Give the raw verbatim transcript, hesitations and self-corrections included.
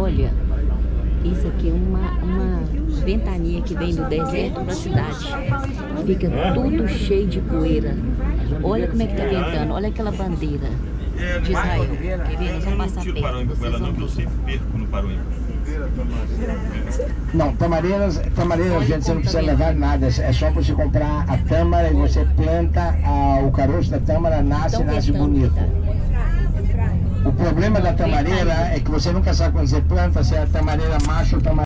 olha, isso aqui é uma, uma ventania que vem do deserto para a cidade. Fica tudo cheio de poeira. Olha como é que tá ventando, olha aquela bandeira de Israel. Quer ver? Nós vamos passar perto. Vocês vão ver. Não, tamareiras, tamareiras, gente, você não precisa levar nada. É só você comprar a tâmara e você planta a, o caroço da tâmara, nasce e nasce bonito. O problema da tamareira é que você nunca sabe quando você planta se é a tamareira macho ou tamareira